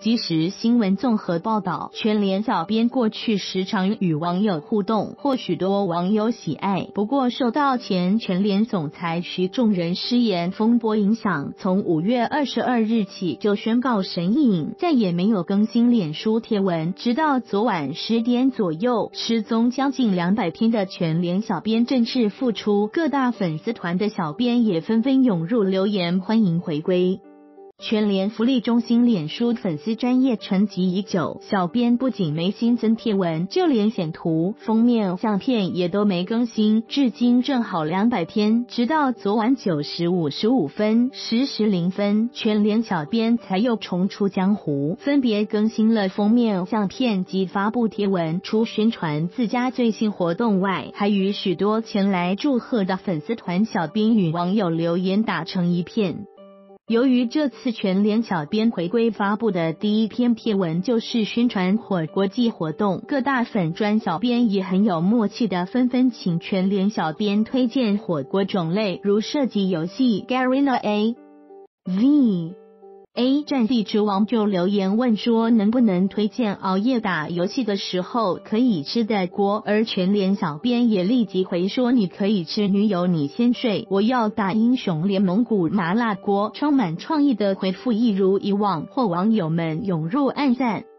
即时新闻综合报道，全联小编过去时常与网友互动，获许多网友喜爱。不过受到前全联总裁徐仲仁失言风波影响，从5月22日起就宣告神隐，再也没有更新脸书贴文。直到昨晚10点左右，失踪将近200天的全联小编正式复出，各大粉丝团的小编也纷纷涌入留言欢迎回归。全联福利中心脸书粉丝专页沉寂已久，小编不仅没新增贴文，就连显图、封面、相片也都没更新，至今正好200天。直到昨晚9时55分、10时0分，全联小编才又重出江湖，分别更新了封面、相片及发布贴文。除宣传自家最新活动外，还与许多前来祝贺的粉丝团小编与网友留言打成一片。由于这次全联小编回归发布的第一篇贴文就是宣传火锅季活动，各大粉专小编也很有默契的纷纷请全联小编推荐火锅种类，如射击游戏 Garena A 战地之王就留言问说能不能推荐熬夜打游戏的时候可以吃的锅，而全联小编也立即回说你可以吃女友你先睡，我要打英雄联盟谷麻辣锅。充满创意的回复一如以往，或网友们涌入按赞。